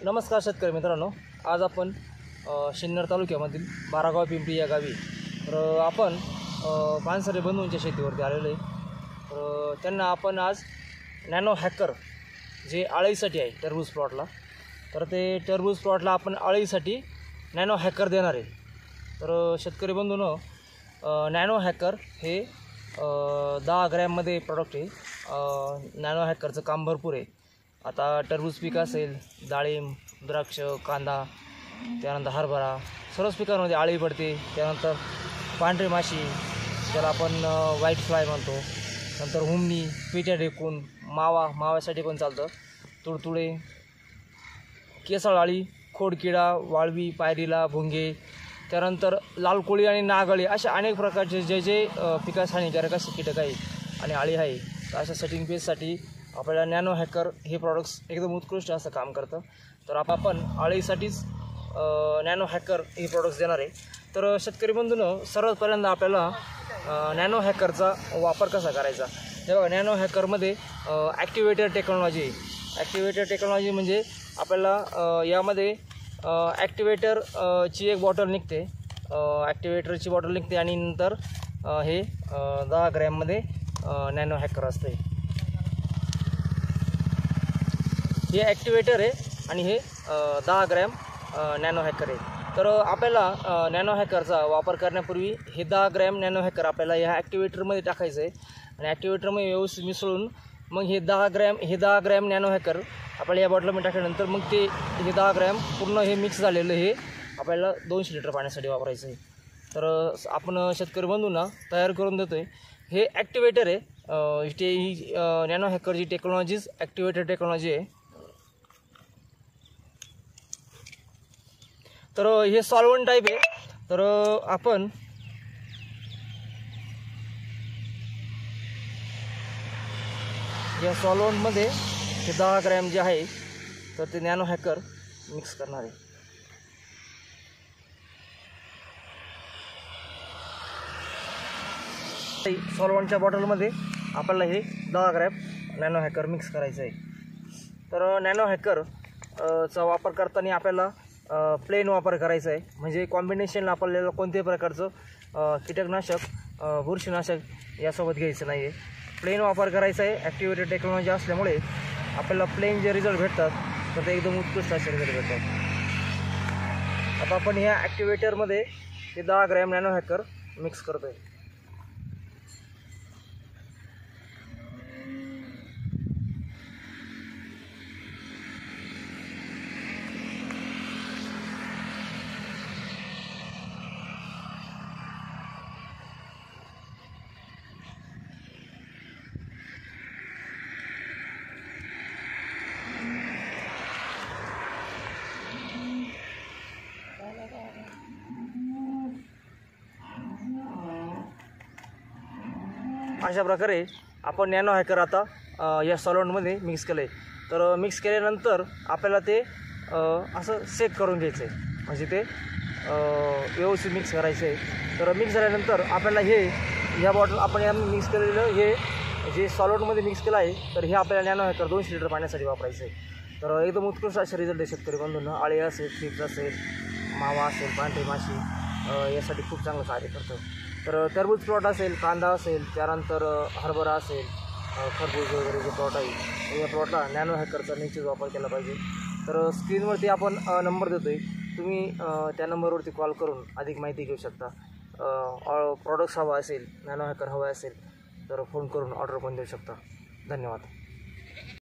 नमस्कार शेतकरी मित्रांनो, आज आपण शिन्नर तालुक्यामधील बारागाव पिंपरी या गावी तर आपण पानसरे बंधूंच्या शेतीवरती आलेलो आहे। तर त्यांना आपण आज नॅनो हॅकर जे आळीसाठी आहे टरबूज प्लॉटला, तर ते टरबूज प्लॉटला आपण आळीसाठी नॅनो हॅकर देणार आहे। तर शेतकरी बंधूंनो, नॅनो हॅकर हे 10 ग्रॅममध्ये प्रॉडक्ट आहे। नॅनो हॅकरचं काम भरपूर आहे। आता टरबूज पीक असेल, डाळिंब, द्राक्ष, कांदा, त्यानंतर हरभरा, सर्वच पिकांमध्ये आळी पडते। त्यानंतर पांढरी माशी ज्याला आपण व्हाईट फ्लाय म्हणतो, नंतर हुमणी, पेट्या ढेकून, माव्यासाठी पण चालतं, तुडतुडे, केसाळ आळी, खोडकिडा, वाळवी, पायरीला, भुंगे, त्यानंतर लाल कोळी आणि नागअळी अशा अनेक प्रकारचे जे पिकास हानिकारक असे कीटक आहे आणि आळी आहे, तर अशा सेटिंग पेजसाठी आपल्याला नॅनो हॅकर हे प्रॉडक्ट्स एकदम उत्कृष्ट असं काम करतं। तर आपण आळीसाठीच नॅनो हॅकर हे प्रॉडक्ट्स देणार आहे। तर शेतकरी बंधूंनो, सर्वात पहिल्यांदा आपल्याला नॅनो हॅकरचा वापर कसा करायचा, तेव्हा नॅनो हॅकरमध्ये ॲक्टिवेटर टेक्नॉलॉजी आहे। ॲक्टिवेटर टेक्नॉलॉजी म्हणजे आपल्याला यामध्ये ॲक्टिवेटरची एक बॉटल निघते, ॲक्टिवेटरची बॉटल निघते आणि नंतर हे 10 ग्रॅममध्ये नॅनो हॅकर असते। हे ॲक्टिवेटर आहे आणि हे 10 ग्रॅम नॅनो हॅकर आहे। तर आपल्याला नॅनो हॅकरचा वापर करण्यापूर्वी हे 10 ग्रॅम नॅनो हॅकर आपल्याला ह्या ॲक्टिवेटरमध्ये टाकायचं आहे आणि ॲक्टिवेटरमध्ये व्यवस्थित मिसळून मग हे 10 ग्रॅम नॅनो हॅकर आपल्याला या बॉटलमध्ये टाकल्यानंतर मग हे 10 ग्रॅम पूर्ण हे मिक्स झालेलं हे आपल्याला 200 लिटर पाण्यासाठी वापरायचं आहे। तर आपण शेतकरी बंधूंना तयार करून देतो आहे। हे ॲक्टिवेटर आहे, ही नॅनो हॅकरची टेक्नॉलॉजीज ॲक्टिवेटर टेक्नॉलॉजी आहे। तर हे सॉल्वंट टाईप आहे। तर आपण या सॉल्वंटमध्ये हे 10 ग्रॅम जे आहे तर ते नॅनो हॅकर मिक्स करणार आहे। सॉल्वंटच्या बॉटलमध्ये आपल्याला हे 10 ग्रॅम नॅनो हॅकर मिक्स करायचं आहे। तर नॅनो हॅकर चा वापर करताना आपल्याला प्लेन वापर करायचा आहे, म्हणजे कॉम्बिनेशनला आपल्याला कोणत्याही प्रकारचं कीटकनाशक, बुरशीनाशक यासोबत घ्यायचं नाही आहे। प्लेन वापर करायचा आहे। ॲक्टिवेटेड टेक्नॉलॉजी असल्यामुळे आपल्याला प्लेन जे रिझल्ट भेटतात तर ते एकदम उत्कृष्ट असे रिझल्ट भेटतात। आता आपण ह्या ॲक्टिवेटरमध्ये हे 10 ग्रॅम नॅनो हॅकर मिक्स करतो आहे। अशा प्रकारे आपण नॅनो हॅकर आता या सॉल्वंटमध्ये मिक्स केलं आहे। तर मिक्स केल्यानंतर आपल्याला ते असं शेक करून घ्यायचं आहे, म्हणजे ते व्यवस्थित मिक्स करायचं आहे। तर मिक्स झाल्यानंतर आपल्याला ह्या बॉटल आपण या मिक्स केलेलं हे जे सॉल्वंटमध्ये मिक्स केलं आहे तर हे आपल्याला नॅनो हॅकर 200 लिटर पाण्यासाठी वापरायचं आहे। तर एकदम उत्कृष्ट असे रिझल्ट आहे शेतकरी बंधूंना। आळी असेल, फिक्स असेल, मावा असेल, पांढरी माशी यासाठी खूप चांगलं कार्य करतं। तर टरबूज प्लॉट असेल, कांदा असेल, त्यानंतर हरभरा असेल, खरबूज वगैरे जे प्लॉट आहे या प्लॉटला नॅनो हॅकरचा निश्चित वापर केला पाहिजे। तर स्क्रीनवरती आपण नंबर देतो आहे, तुम्ही त्या नंबरवरती कॉल करून अधिक माहिती घेऊ शकता। प्रॉडक्ट्स हवा असेल, नॅनो हॅकर हवा असेल तर फोन करून ऑर्डर पण देऊ शकता। धन्यवाद।